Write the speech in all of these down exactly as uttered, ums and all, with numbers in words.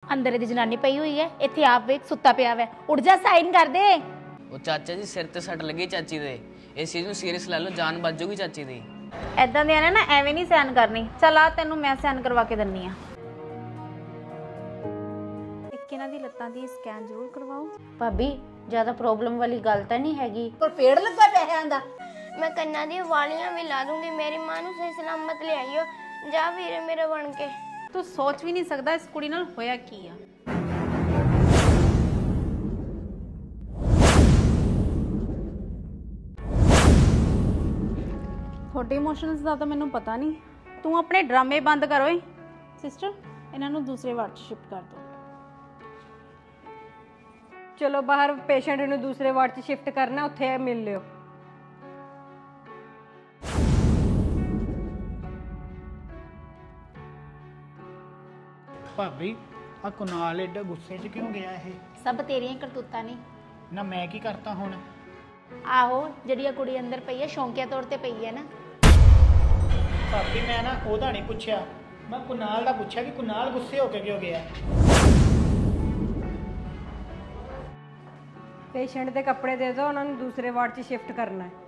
अंदर दी जनानी पई हुई है, इत्थे आप वेख सुत्ता पिया है। उठ जा, साइन कर दे। ਉਹ ਚਾਚਾ ਜੀ ਸਿਰ ਤੇ ਸੱਟ ਲੱਗੀ ਚਾਚੀ ਦੇ, ਇਸ ਚੀਜ਼ ਨੂੰ ਸੀਰੀਅਸ ਲੈ ਲਓ, ਜਾਨ ਬਚ ਜਾਊਗੀ ਚਾਚੀ ਦੀ। ਐਦਾਂ ਦੇ ਨੇ ਨਾ ਐਵੇਂ ਨਹੀਂ ਸਾਈਨ ਕਰਨੀ। ਚੱਲ ਆ ਤੈਨੂੰ ਮੈਂ ਸਾਈਨ ਕਰਵਾ ਕੇ ਦਿੰਨੀ ਆ। ਇੱਕ ਇਹਨਾਂ ਦੀ ਲੱਤਾਂ ਦੀ ਸਕੈਨ ਜ਼ਰੂਰ ਕਰਵਾਓ। ਭਾਬੀ ਜ਼ਿਆਦਾ ਪ੍ਰੋਬਲਮ ਵਾਲੀ ਗੱਲ ਤਾਂ ਨਹੀਂ ਹੈਗੀ। ਪਰ ਪੇੜ ਲੱਗਾ ਪੈਸਿਆਂ ਦਾ। मैं कन्ना दी वालियां भी ला दूंगी, मेरी मां नूं सही सलामत ले आइयो। जा वीरे मेरा बन के। तू सोच भी नहीं सकदा इस कुड़ी नाल होया की आ। थोड़े इमोशनल्स दा तां मैनूं पता नहीं, तू अपने ड्रामे बंद कर। ओए सिस्टर, इन्हां नूं दूसरे वार्ड च शिफ्ट कर दो। चलो बाहर पेशेंट नूं दूसरे वार्ड च शिफ्ट करना, उत्थे मिल लियो। भाभी आ कुनाल एडा गुस्से च क्यों गया है? सब तेरियां करतूतां ने ना। मैं की करता हुण? आहो जिहड़ी कुड़ी अंदर पई है शौकिया तौर ते पई है ना। भाभी मैं ना ओहदा नहीं पुछया, मैं कुनाल दा पुछया कि कुनाल गुस्से होके क्यों गया। पेशेंट दे कपड़े दे दो, उन्हां नूं दूसरे वार्ड च शिफ्ट करना है।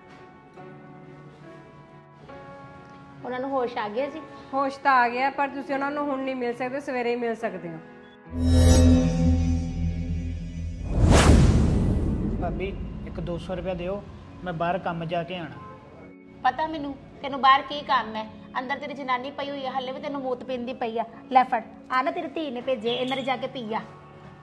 ਉਹਨਾਂ ਨੂੰ ਹੋਸ਼ ਆ ਗਿਆ ਜੀ? ਹੋਸ਼ ਤਾਂ ਆ ਗਿਆ, ਪਰ ਤੁਸੀਂ ਉਹਨਾਂ ਨੂੰ ਹੁਣ ਨਹੀਂ ਮਿਲ ਸਕਦੇ, ਸਵੇਰੇ ਹੀ ਮਿਲ ਸਕਦੇ ਹੋ। ਭਾਬੀ ਇੱਕ दो सौ रुपया ਦਿਓ, ਮੈਂ ਬਾਹਰ ਕੰਮ ਜਾ ਕੇ ਆਣਾ। ਪਤਾ ਮੈਨੂੰ ਤੈਨੂੰ ਬਾਹਰ ਕੀ ਕੰਮ ਹੈ। ਅੰਦਰ ਤੇਰੀ ਜਨਾਨੀ ਪਈ ਹੋਈ ਹੈ, ਹੱਲੇ ਵੀ ਤੈਨੂੰ ਮੂਤ ਪੀਂਦੀ ਪਈ ਆ। ਲੈ ਫੜ ਆ ਨਾ, ਤੇਰੀ ਧੀ ਨੇ ਭੇਜੇ, ਇਹਨਾਂ ਨੇ ਜਾ ਕੇ ਪੀ ਆ।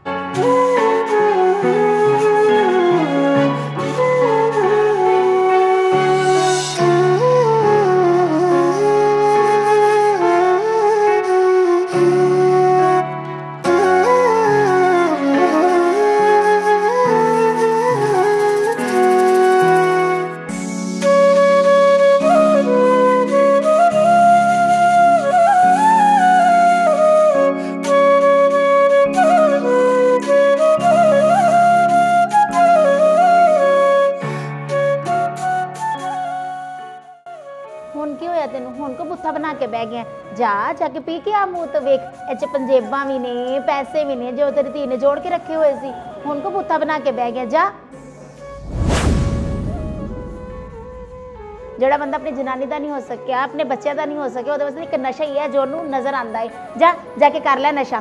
बना के बह गया, जा जाके पी के आ। मुँह तो वेख, इच पंजेबां भी ने, पैसे भी ने जो तेरी धी ने जोड़ के रखे हुए सी। हुण को बूथा बना के बह गया। जा, जिहड़ा बंदा अपनी जनानी दा नहीं हो सकिया, अपने बच्चों दा नहीं हो सकिया, उहदे वास्ते एक नशा ही है जो उहनूं नजर आंदा है। जा जाके कर ले नशा।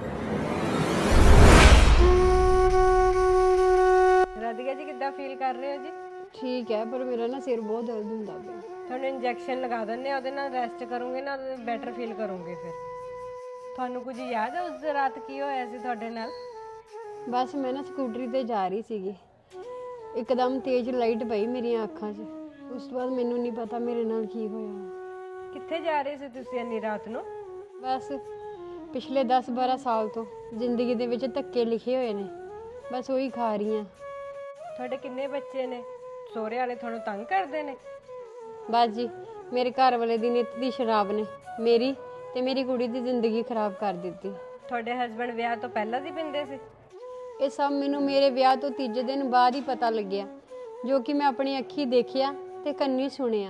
राधिका जी किद्दां फील कर रहे हो जी? ठीक है, पर मेरा ना सिर बहुत दर्द हुंदा पिया। ਤੁਹਾਨੂੰ ਇੰਜੈਕਸ਼ਨ ਲਗਾ ਦਿੰਦੇ ਆ, ਉਹਦੇ ਨਾਲ ਰੈਸਟ ਕਰੋਗੇ ਨਾ, ਬੈਟਰ ਫੀਲ ਕਰੋਗੇ। ਫਿਰ ਤੁਹਾਨੂੰ ਕੁਝ ਯਾਦ ਹੈ ਉਸ ਰਾਤ ਕੀ ਹੋਇਆ ਸੀ ਤੁਹਾਡੇ ਨਾਲ? ਬਸ ਮੈਂ ਨਾ ਸਕੂਟਰੀ ਤੇ ਜਾ ਰਹੀ ਸੀਗੀ, ਇੱਕਦਮ ਤੇਜ਼ ਲਾਈਟ ਪਈ ਮੇਰੀਆਂ ਅੱਖਾਂ 'ਚ। ਉਸ ਤੋਂ ਬਾਅਦ ਮੈਨੂੰ ਨਹੀਂ ਪਤਾ ਮੇਰੇ ਨਾਲ ਕੀ ਹੋਇਆ। ਕਿੱਥੇ ਜਾ ਰਹੇ ਸੀ ਤੁਸੀਂ ਇੰਨੀ ਰਾਤ ਨੂੰ? ਬਸ ਪਿਛਲੇ ਦਸ ਬਾਰਾਂ ਸਾਲ ਤੋਂ ਜ਼ਿੰਦਗੀ ਦੇ ਵਿੱਚ ਧੱਕੇ ਲਿਖੇ ਹੋਏ ਨੇ, ਬਸ ਉਹੀ ਖਾ ਰਹੀ ਹਾਂ। ਤੁਹਾਡੇ ਕਿੰਨੇ ਬੱਚੇ ਨੇ? ਸਹੁਰੇ ਵਾਲੇ ਤੁਹਾਨੂੰ ਤੰਗ ਕਰਦੇ ਨੇ? बस जी, मेरे घर वाले दी नित दी शराब ने मेरी ते मेरी कुड़ी दी जिंदगी खराब कर दी। ਤੁਹਾਡੇ ਹਸਬੰਡ ਵਿਆਹ ਤੋਂ ਪਹਿਲਾਂ ਦੀ ਪਿੰਦੇ ਸੀ? ਇਹ ਸਭ ਮੈਨੂੰ ਮੇਰੇ ਵਿਆਹ ਤੋਂ ਤੀਜੇ ਦਿਨ ਬਾਅਦ ਹੀ ਪਤਾ ਲੱਗਿਆ, ਜੋ ਕਿ ਮੈਂ ਆਪਣੀ ਅੱਖੀ ਦੇਖਿਆ ਤੇ ਕੰਨੀ ਸੁਣਿਆ।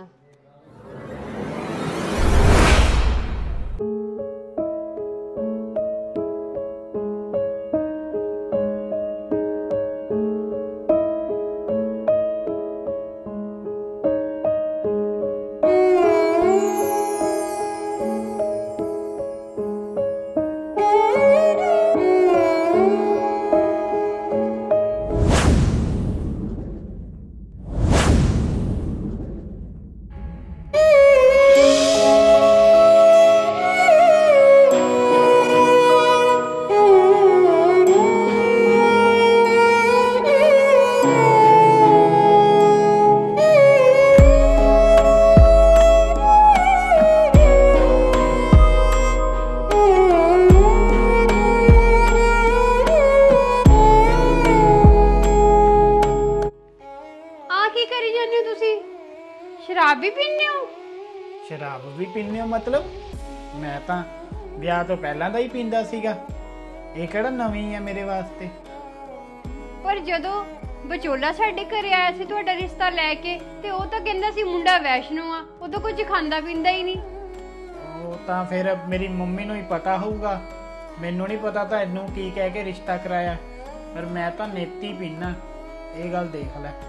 शराब भी पीने हो? शराब भी पीने हो मतलब? मैं तो ਵਿਆਹ ਤੋਂ ਪਹਿਲਾਂ ਦਾ ਹੀ ਪੀਂਦਾ ਸੀਗਾ, ਇਹ ਕਿਹੜਾ ਨਵੀਂ ਹੈ ਮੇਰੇ ਵਾਸਤੇ। ਪਰ ਜਦੋਂ ਵਿਚੋਲਾ ਸਾਡੇ ਘਰੇ ਆਇਆ ਸੀ ਤੁਹਾਡਾ ਰਿਸ਼ਤਾ ਲੈ ਕੇ, ਤੇ ਉਹ ਤਾਂ ਕਹਿੰਦਾ ਸੀ ਮੁੰਡਾ ਵੈਸ਼ਨੂ ਆ, ਉਹ ਤਾਂ ਕੁਝ ਖਾਂਦਾ ਪੀਂਦਾ ਹੀ ਨਹੀਂ। ਉਹ ਤਾਂ ਫਿਰ ਮੇਰੀ ਮੰਮੀ ਨੂੰ ਹੀ ਪਤਾ ਹੋਊਗਾ ਮੈਨੂੰ ਨਹੀਂ ਪਤਾ ਤੈਨੂੰ ਕੀ ਕਹਿ ਕੇ ਰਿਸ਼ਤਾ ਕਰਾਇਆ, ਪਰ ਮੈਂ ਤਾਂ ਨੇਤੀ ਪੀਣਾ, ਇਹ ਗੱਲ ਦੇਖ ਲੈ।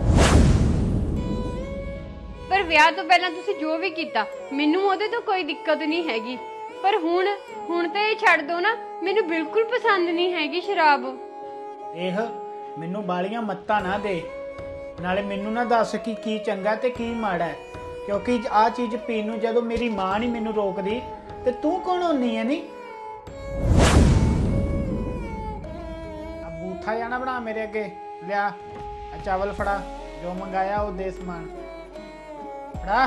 ਪਰ ਵਿਆਹ ਤੋਂ ਪਹਿਲਾਂ ਤੁਸੀਂ ਜੋ ਵੀ ਕੀਤਾ ਮੈਨੂੰ ਉਹਦੇ ਤੋਂ ਕੋਈ ਦਿੱਕਤ ਨਹੀਂ ਹੈਗੀ, ਪਰ ਹੁਣ ਹੁਣ ਤਾਂ ਇਹ ਛੱਡ ਦੋ ਨਾ, ਮੈਨੂੰ ਬਿਲਕੁਲ ਪਸੰਦ ਨਹੀਂ ਹੈਗੀ ਸ਼ਰਾਬ। ਦੇਖ ਮੈਨੂੰ ਬਾਲੀਆਂ ਮੱਤਾਂ ਨਾ ਦੇ, ਨਾਲੇ ਮੈਨੂੰ ਨਾ ਦੱਸ ਕਿ ਕੀ ਚੰਗਾ ਤੇ ਕੀ ਮਾੜਾ ਹੈ, ਕਿਉਂਕਿ ਆਹ ਚੀਜ਼ ਪੀਣ ਨੂੰ ਜਦੋਂ ਮੇਰੀ ਮਾਂ ਨਹੀਂ ਮੈਨੂੰ ਰੋਕਦੀ ਤੇ ਤੂੰ ਕੌਣ ਹੁੰਨੀ ਹੈ? ਨਹੀਂ ਆ ਬੂਥਾ ਜਾਣਾ ਬਣਾ ਮੇਰੇ ਅੱਗੇ, ਲਿਆ ਆ ਚਾਵਲ ਫੜਾ, ਜੋ ਮੰਗਾਇਆ ਉਹ ਦੇ ਸਮਾਨ ਫੜਾ।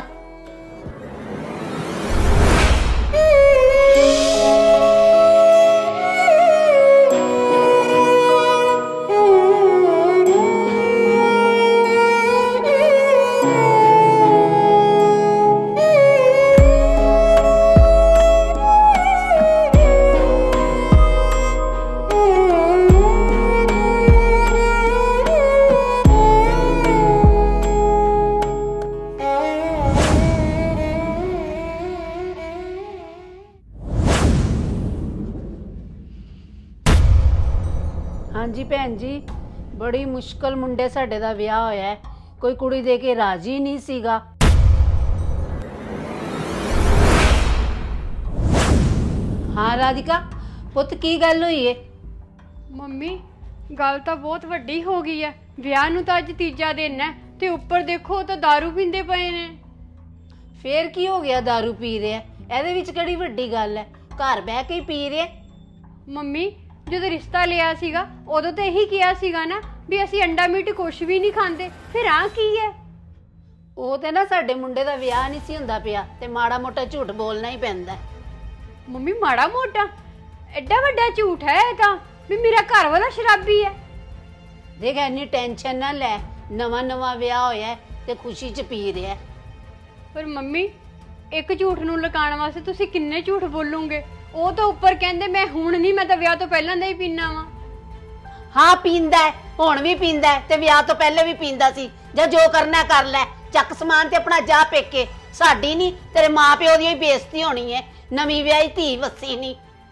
ਹਾਂਜੀ ਭੈਣ ਜੀ, ਬੜੀ ਮੁਸ਼ਕਲ ਮੁੰਡੇ ਸਾਡੇ ਦਾ ਵਿਆਹ ਹੋਇਆ ਹੈ, ਕੋਈ ਕੁੜੀ ਦੇ ਕੇ ਰਾਜੀ ਨਹੀਂ ਸੀਗਾ। ਹਾਂ ਰਾਧਿਕਾ ਪੁੱਤ, ਕੀ ਗੱਲ ਹੋਈ ਏ? ਮੰਮੀ ਗੱਲ ਤਾਂ ਬਹੁਤ ਵੱਡੀ ਹੋ ਗਈ ਹੈ, ਵਿਆਹ ਨੂੰ ਤਾਂ ਅੱਜ ਤੀਜਾ ਦਿਨ ਹੈ ਤੇ ਉੱਪਰ ਦੇਖੋ ਤਾਂ दारू ਪੀਂਦੇ ਪਏ ਨੇ। ਫੇਰ ਕੀ ਹੋ ਗਿਆ? दारू ਪੀ ਰਿਹਾ, ਇਹਦੇ ਵਿੱਚ ਕਿਹੜੀ ਵੱਡੀ ਗੱਲ ਹੈ? ਘਰ ਬਹਿ ਕੇ ਹੀ ਪੀ ਰਿਹਾ। ਮੰਮੀ ਜਦੋਂ ਰਿਸ਼ਤਾ ਲਿਆ ਸੀਗਾ ਉਦੋਂ ਤਾਂ ਇਹੀ ਕਿਹਾ ਸੀਗਾ ਨਾ ਵੀ ਅਸੀਂ ਅੰਡਾ ਮੀਟ ਕੁਛ ਵੀ ਨਹੀਂ ਖਾਂਦੇ, ਫਿਰ ਆ ਕੀ ਹੈ? ਉਹ ਤੇ ਨਾ ਸਾਡੇ ਮੁੰਡੇ ਦਾ ਵਿਆਹ ਨਹੀਂ ਸੀ ਹੁੰਦਾ ਪਿਆ ਤੇ ਮਾੜਾ ਮੋਟਾ ਝੂਠ ਬੋਲਣਾ ਹੀ ਪੈਂਦਾ। ਮੰਮੀ ਮਾੜਾ ਮੋਟਾ ਐਡਾ ਵੱਡਾ ਝੂਠ ਹੈ ਇਹ ਤਾਂ, ਵੀ ਮੇਰਾ ਘਰ ਵਾਲਾ ਸ਼ਰਾਬੀ ਹੈ। ਦੇਖ ਇੰਨੀ ਟੈਨਸ਼ਨ ਨਾ ਲੈ, ਨਵਾਂ ਨਵਾਂ ਵਿਆਹ ਹੋਇਆ ਤੇ ਖੁਸ਼ੀ ਚ ਪੀ ਰਿਹਾ। ਪਰ ਮੰਮੀ ਇੱਕ ਝੂਠ ਨੂੰ ਲੁਕਾਉਣ ਵਾਸਤੇ ਤੁਸੀਂ ਕਿੰਨੇ ਝੂਠ ਬੋਲੋਗੇ? ਉਹ ਤਾਂ ਉੱਪਰ ਕਹਿੰਦੇ ਮੈਂ ਹੁਣ ਨਹੀਂ, ਮੈਂ ਤਾਂ ਵਿਆਹ ਤੋਂ ਪਹਿਲਾਂ ਦਾ ਹੀ ਪੀਣਾ ਵਾ। ਹਾਂ ਪੀਂਦਾ ਹੈ, ਹੁਣ ਵੀ ਪੀਂਦਾ ਹੈ ਤੇ ਵਿਆਹ ਤੋਂ ਪਹਿਲੇ ਵੀ ਪੀਂਦਾ ਸੀ। ਜਾਂ ਜੋ ਕਰਨਾ ਕਰ ਲੈ, ਚੱਕ ਸਮਾਨ ਤੇ ਆਪਣਾ ਜਾ ਪੇਕੇ। ਸਾਡੀ ਨਹੀਂ ਤੇਰੇ ਮਾਂ ਪਿਓ ਦੀ ਹੀ ਬੇਇੱਜ਼ਤੀ ਹੋਣੀ ਹੈ, ਨਵੀਂ ਵਿਆਹੀ ਧੀ ਵਸੀ ਨਹੀਂ।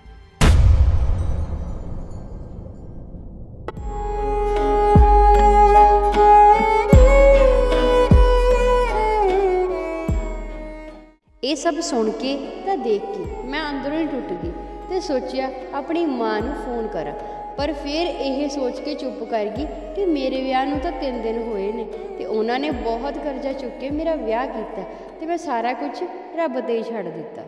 ਇਹ ਸਭ ਸੁਣ ਕੇ ਤਾਂ ਦੇਖ ਕੇ ਮੈਂ ਅੰਦਰੋਂ ਹੀ ਟੁੱਟ ਗਈ ਤੇ ਸੋਚਿਆ ਆਪਣੀ ਮਾਂ ਨੂੰ ਫੋਨ ਕਰਾਂ, ਪਰ ਫਿਰ ਇਹ ਸੋਚ ਕੇ ਚੁੱਪ ਕਰ ਗਈ ਕਿ ਮੇਰੇ ਵਿਆਹ ਨੂੰ ਤਾਂ ਤਿੰਨ ਦਿਨ ਹੋਏ ਨੇ ਤੇ ਉਹਨਾਂ ਨੇ ਬਹੁਤ ਕਰਜ਼ਾ ਚੁੱਕ ਕੇ ਮੇਰਾ ਵਿਆਹ ਕੀਤਾ ਤੇ ਮੈਂ ਸਾਰਾ ਕੁਝ ਰੱਬ ਤੇ ਹੀ ਛੱਡ ਦਿੱਤਾ।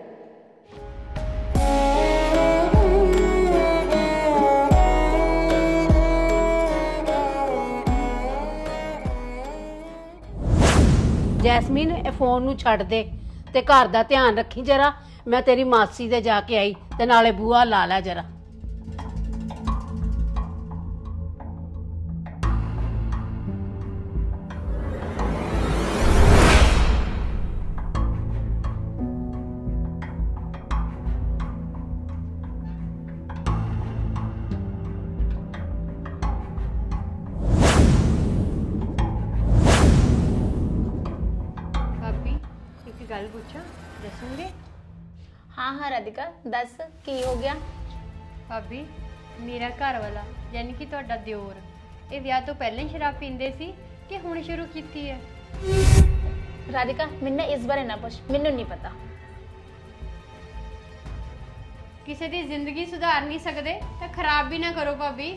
ਜੈਸਮੀਨ ਇਹ ਫੋਨ ਨੂੰ ਛੱਡ ਦੇ ਤੇ ਘਰ ਦਾ ਧਿਆਨ ਰੱਖੀ ਜਰਾ। ਮੈਂ ਤੇਰੀ ਮਾਸੀ ਦੇ ਜਾ ਕੇ ਆਈ ਤੇ ਨਾਲੇ ਬੂਹਾ ਲਾ ਲੈ ਜਰਾ। ਭਾਬੀ ਇੱਕ ਗੱਲ ਪੁੱਛਾਂ, ਦੱਸੋਗੇ? हाँ हाँ राधिका दस की हो गया? ਭਾਬੀ ਮੇਰਾ ਘਰ ਵਾਲਾ ਯਾਨੀ ਕਿ ਤੁਹਾਡਾ ਦਿਓਰ, ਇਹ ਵਿਆਹ ਤੋਂ ਪਹਿਲਾਂ ਹੀ ਸ਼ਰਾਬ ਪੀਂਦੇ ਸੀ ਕਿ ਹੁਣ ਸ਼ੁਰੂ ਕੀਤੀ ਹੈ? राधिका मैंने इस बारे ना पूछ, मैंने नहीं पता। ਕਿਸੇ ਦੀ ਜ਼ਿੰਦਗੀ ਸੁਧਾਰ ਨਹੀਂ ਸਕਦੇ ਤਾਂ ਖਰਾਬ ਵੀ ਨਾ ਕਰੋ ਭਾਬੀ।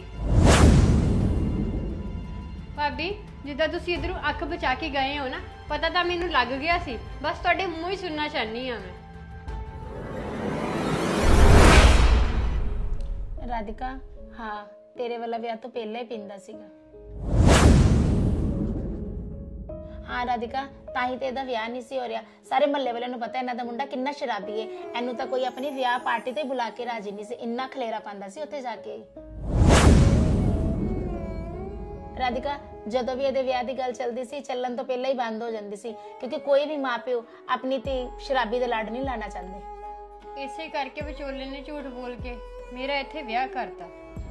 ਭਾਬੀ ਜਿੱਦਾਂ ਤੁਸੀਂ ਇਧਰੋਂ ਅੱਖ ਬਚਾ ਕੇ ਗਏ ਹੋ ਨਾ, ਪਤਾ ਤਾਂ ਮੈਨੂੰ ਲੱਗ ਗਿਆ ਸੀ, ਬਸ ਤੁਹਾਡੇ ਮੂੰਹ ਹੀ ਸੁਣਨਾ ਚਾਹਨੀ ਆ ਮੈਂ। राधिका हाँ तेरे वाला विआह तो पहले ही पींदा सीगा। हाँ राधिका ताही ते इहदा विआह नहीं सी हो रहा। सारे महल्ले वाले नूं पता इन्हां दा मुंडा किन्ना शराबी है, इहनूं तां कोई अपनी विआह पार्टी ते बुला के राजी नहीं सी, इन्ना खलेरा पांदा सी उत्थे जाके। राधिका जदों भी इहदे विआह दी गल चलदी सी, चलन तो पहले ही बंद हो जांदी सी, क्योंकि कोई भी मां प्यो अपनी धी शराबी दे लड़ नहीं लाना चाहते। इसे करके विचोले ने झूठ बोल के मेरा इत्थे विआह करता।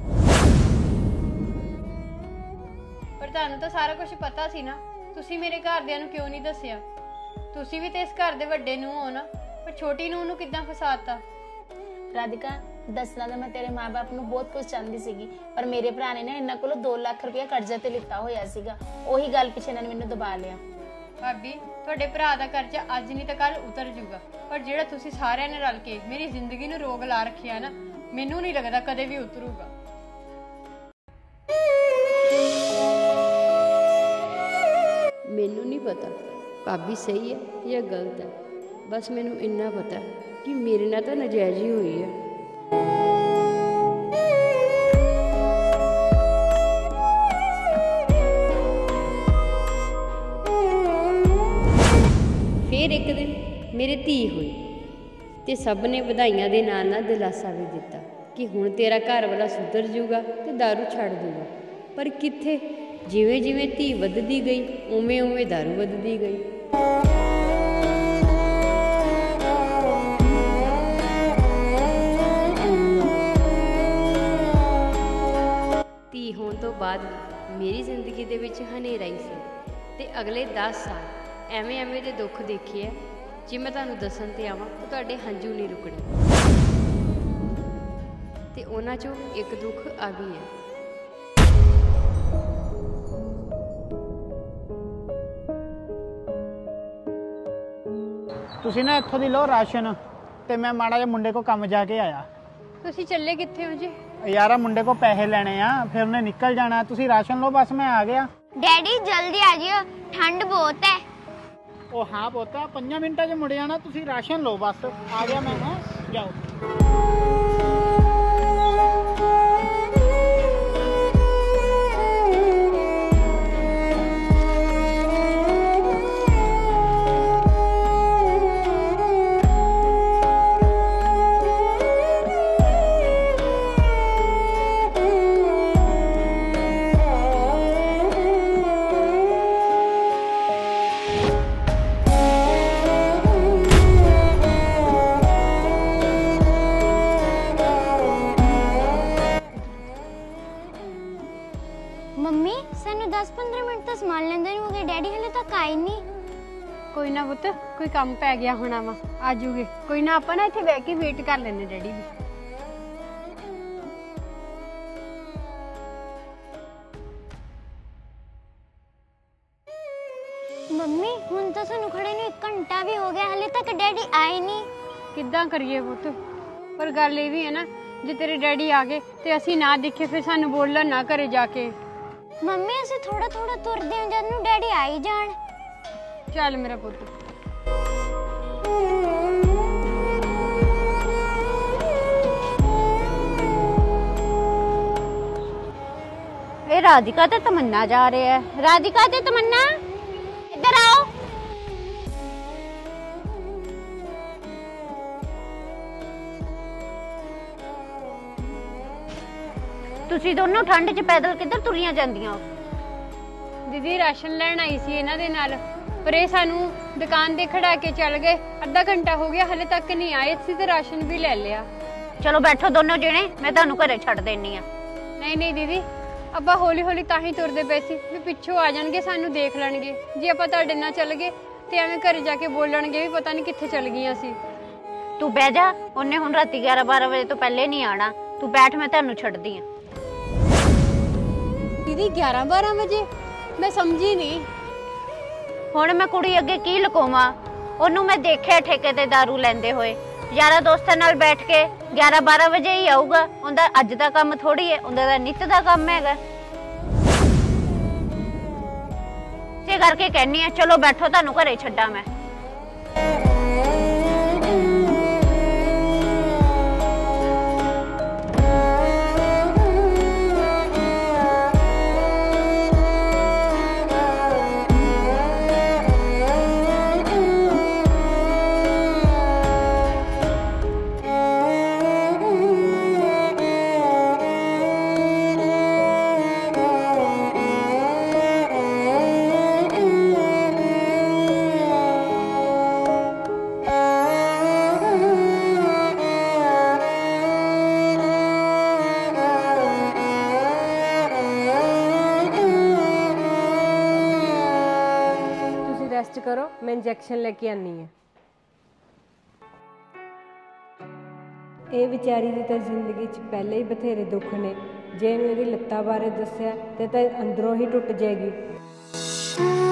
पर तुहानूं तां सारा कुछ पता सी ना, तुसी मेरे घरदियां नूं क्यों नहीं दस्सिया? तुसी भी ते इस घर दे वड्डे नूं हो ना, पर छोटी नूं नूं किद्दां फसाता? राधिका ਦੱਸਣਾ ਤਾਂ ਮੈਂ ਤੇਰੇ ਮਾਂ-ਬਾਪ ਨੂੰ ਬਹੁਤ ਕੁਝ ਚਾਹੁੰਦੀ ਸੀਗੀ, ਪਰ ਮੇਰੇ ਭਰਾ ਨੇ ਨਾ ਇਹਨਾਂ ਕੋਲੋਂ ਦੋ ਲੱਖ ਰੁਪਇਆ ਕਰਜ਼ਾ ਤੇ ਲਿੱਤਾ ਹੋਇਆ ਸੀਗਾ। ਉਹੀ ਗੱਲ ਪਿੱਛੇ ਇਹਨਾਂ ਨੇ ਮੈਨੂੰ ਦਬਾ ਲਿਆ। ਭਾਬੀ ਤੁਹਾਡੇ ਭਰਾ ਦਾ ਕਰਜ਼ਾ ਅੱਜ ਨਹੀਂ ਤਾਂ ਕੱਲ ਉਤਰ ਜਾਊਗਾ, ਪਰ ਜਿਹੜਾ ਤੁਸੀਂ ਸਾਰਿਆਂ ਨੇ ਰਲ ਕੇ ਮੇਰੀ ਜ਼ਿੰਦਗੀ ਨੂੰ ਰੋਗ ਲਾ ਰੱਖਿਆ ਨਾ, ਮੈਨੂੰ ਨਹੀਂ ਲੱਗਦਾ ਕਦੇ ਵੀ ਉਤਰੂਗਾ। ਮੈਨੂੰ ਨਹੀਂ ਪਤਾ ਭਾਬੀ ਸਹੀ ਹੈ ਜਾਂ ਗਲਤ ਹੈ, ਬਸ ਮੈਨੂੰ ਇੰਨਾ ਪਤਾ ਕਿ ਮੇਰੇ ਨਾਲ ਤਾਂ ਨਜਾਇਜ਼ ਹੀ ਹੋਈ ਹੈ। ਫਿਰ ਇੱਕ ਦਿਨ ਮੇਰੇ ਧੀ ਹੋਈ ਤੇ ਸਭ ਨੇ ਵਧਾਈਆਂ ਦੇ ਨਾਲ ਨਾਲ ਦਿਲਾਸਾ ਵੀ ਦਿੱਤਾ ਕਿ ਹੁਣ ਤੇਰਾ ਘਰ ਵਾਲਾ ਸੁਧਰ ਜਾਊਗਾ ਤੇ ਦਾਰੂ ਛੱਡ ਦੂਗਾ। ਪਰ ਕਿੱਥੇ, ਜਿਵੇਂ ਜਿਵੇਂ ਧੀ ਵੱਧਦੀ ਗਈ ਉਵੇਂ ਉਵੇਂ ਦਾਰੂ ਵੱਧਦੀ ਗਈ। ਧੀ ਹੋਣ ਤੋਂ ਬਾਅਦ ਮੇਰੀ ਜ਼ਿੰਦਗੀ ਦੇ ਵਿੱਚ ਹਨੇਰਾ ਹੀ ਸੀ ਤੇ ਅਗਲੇ ਦਸ ਸਾਲ ਐਵੇਂ ਐਵੇਂ ਦੇ ਦੁੱਖ ਦੇਖੇ ਆ, ਜੇ ਮੈਂ ਤੁਹਾਨੂੰ ਦੱਸਣ ਤੇ ਆਵਾਂ ਤਾਂ ਤੁਹਾਡੇ ਹੰਝੂ ਨਹੀਂ ਰੁਕਣੇ। ਤੇ ਉਹਨਾਂ ਚੋਂ ਇੱਕ ਦੁੱਖ ਆ ਵੀ ਹੈ। ਤੁਸੀਂ ਨਾ ਇੱਥੋਂ ਦੀ ਲਓ ਰਾਸ਼ਨ, ਤੇ ਮੈਂ ਮਾੜਾ ਜਿਹਾ ਮੁੰਡੇ ਕੋ ਕੰਮ ਜਾ ਕੇ ਆਇਆ। ਤੁਸੀਂ ਚੱਲੇ ਕਿੱਥੇ ਹੋ ਜੀ? ਯਾਰਾ ਮੁੰਡੇ ਕੋ ਪੈਸੇ ਲੈਣੇ ਆ, ਫਿਰ ਉਹਨੇ ਨਿਕਲ ਜਾਣਾ। ਤੁਸੀਂ ਰਾਸ਼ਨ ਲਓ, ਬਸ ਮੈਂ ਆ ਗਿਆ। ਡੈਡੀ ਜਲਦੀ ਆ ਜਿਓ, ਠੰਡ ਬਹੁਤ ਹੈ। ਉਹ ਹਾਂ ਪੋਤਾ, ਪੰਜਾਂ ਮਿੰਟਾਂ 'ਚ ਮੁੜ ਜਾਣਾ। ਤੁਸੀਂ ਰਾਸ਼ਨ ਲਓ, ਬਸ ਆ ਗਿਆ ਮੈਂ। ਹਾਂ ਜਾਓ। ਮੰਮੀ ਸਾਨੂੰ ਦਸ ਪੰਦਰਾਂ ਮਿੰਟ ਤਾਂ ਸਮਾਨ ਲੈਂਦੇ ਨੂੰ ਹੋ ਗਏ, ਡੈਡੀ ਹਲੇ ਤੱਕ ਆਏ ਨਹੀਂ। ਕੋਈ ਨਾ ਪੁੱਤ, ਕੋਈ ਕੰਮ ਪੈ ਗਿਆ ਹੋਣਾ ਵਾ, ਆ ਜੂਗੇ। ਕੋਈ ਨਾ, ਆਪਾਂ ਨਾ ਇੱਥੇ ਬਹਿ ਕੇ ਵੇਟ ਕਰ ਲੈਂਦੇ ਡੈਡੀ ਦੀ। ਮੰਮੀ ਹੁਣ ਤਾਂ ਸਾਨੂੰ ਖੜੇ ਨੂੰ ਇੱਕ ਘੰਟਾ ਵੀ ਹੋ ਗਿਆ, ਹਲੇ ਤੱਕ ਡੈਡੀ ਆਏ ਨਹੀਂ। ਕਿੱਦਾਂ ਕਰੀਏ ਪੁੱਤ? ਪਰ ਗੱਲ ਇਹ ਵੀ ਹੈ ਨਾ, ਜੇ ਤੇਰੇ ਡੈਡੀ ਆ ਗਏ ਤੇ ਅਸੀਂ ਨਾ ਦੇਖੇ, ਫਿਰ ਸਾਨੂੰ ਬੋਲਣ ਨਾ ਘਰੇ ਜਾ ਕੇ। ਮੰਮੀ ਅਸੀਂ ਥੋੜਾ ਥੋੜਾ ਤੁਰਦੇ ਹਾਂ, ਜਦ ਨੂੰ ਡੈਡੀ ਆਈ ਜਾਣ। ਚੱਲ ਮੇਰਾ ਪੁੱਤ। ਇਹ ਰਾधिका ਤੇ ਤਮन्ना ਜਾ ਰਹੇ ਹੈ। राधिका ਤੇ तमन्ना ਇੱਧਰ ਆਓ। ਤੁਸੀਂ ਦੋਨੋਂ ਠੰਡ 'ਚ ਪੈਦਲ ਕਿੱਧਰ ਤੁਰੀਆਂ ਜਾਂਦੀਆਂ ਹੋ? ਦੀਦੀ ਰਾਸ਼ਨ ਲੈਣ ਆਈ ਸੀ ਇਹਨਾਂ ਦੇ ਨਾਲ, ਪਰ ਇਹ ਸਾਨੂੰ ਦੁਕਾਨ ਤੇ ਖੜਾ ਕੇ ਚੱਲ ਗਏ। ਅੱਧਾ ਘੰਟਾ ਹੋ ਗਿਆ, ਹਲੇ ਤੱਕ ਨਹੀਂ ਆਏ ਸੀ ਤੇ ਰਾਸ਼ਨ ਵੀ ਲੈ ਲਿਆ। ਚਲੋ ਬੈਠੋ ਦੋਨੋਂ ਜਣੇ, ਮੈਂ ਤੁਹਾਨੂੰ ਘਰੇ ਛੱਡ ਦੇਣੀ ਆ। ਨਹੀਂ ਨਹੀਂ ਦੀਦੀ, ਆਪਾਂ ਹੌਲੀ ਹੌਲੀ ਤਾਂ ਹੀ ਤੁਰਦੇ ਪਏ ਸੀ ਵੀ ਪਿੱਛੋਂ ਆ ਜਾਣਗੇ, ਸਾਨੂੰ ਦੇਖ ਲੈਣਗੇ। ਜੇ ਆਪਾਂ ਤੁਹਾਡੇ ਨਾਲ ਚੱਲ ਗਏ ਤੇ ਐਵੇਂ ਘਰੇ ਜਾ ਕੇ ਬੋਲਣਗੇ ਵੀ ਪਤਾ ਨਹੀਂ ਕਿੱਥੇ ਚੱਲ ਗਈਆਂ ਸੀ। ਤੂੰ ਬਹਿ ਜਾ, ਉਹਨੇ ਹੁਣ ਰਾਤੀ ਗਿਆਰਾਂ ਬਾਰਾਂ ਵਜੇ ਤੋਂ ਪਹਿਲੇ ਨਹੀਂ ਆਣਾ। ਤੂੰ ਬੈਠ, ਮੈਂ ਤੁਹਾਨੂੰ ਛੱਡਦੀ ਆ। ਦੀਦੀ ਗਿਆਰਾਂ ਬਾਰਾਂ ਵਜੇ? ਮੈਂ ਸਮਝੀ ਨਹੀਂ। ਹੁਣ ਮੈਂ ਕੁੜੀ ਅੱਗੇ ਕੀ ਲੁਕਾਵਾਂ? ਉਹਨੂੰ ਮੈਂ ਦੇਖਿਆ ਠੇਕੇ ਤੇ ਦਾਰੂ ਲੈਂਦੇ ਹੋਏ, ਯਾਰਾਂ ਦੋਸਤਾਂ ਨਾਲ ਬੈਠ ਕੇ ਗਿਆਰਾਂ ਬਾਰਾਂ ਵਜੇ ਹੀ ਆਊਗਾ। ਉਹਦਾ ਅੱਜ ਦਾ ਕੰਮ ਥੋੜੀ ਹੈ, ਉਹਦਾ ਤਾਂ ਨਿੱਤ ਦਾ ਕੰਮ ਹੈਗਾ। ਤੇ ਕਰਕੇ ਕਹਿੰਨੀ ਆ, ਚਲੋ ਬੈਠੋ, ਤੁਹਾਨੂੰ ਘਰੇ ਛੱਡਾਂ ਮੈਂ। ਰੈਸਟ ਕਰੋ, ਮੈਂ ਇੰਜੈਕਸ਼ਨ ਲੈ ਕੇ ਆਨੀ ਹੈ। ਇਹ ਵਿਚਾਰੀ ਦੀ ਤਾਂ ਜ਼ਿੰਦਗੀ 'ਚ ਪਹਿਲੇ ਹੀ ਬਥੇਰੇ ਦੁੱਖ ਨੇ, ਜੇ ਇਹਨੂੰ ਇਹਦੀ ਲੱਤਾਂ ਬਾਰੇ ਦੱਸਿਆ ਤੇ ਤਾਂ ਅੰਦਰੋਂ ਹੀ ਟੁੱਟ ਜਾਏਗੀ।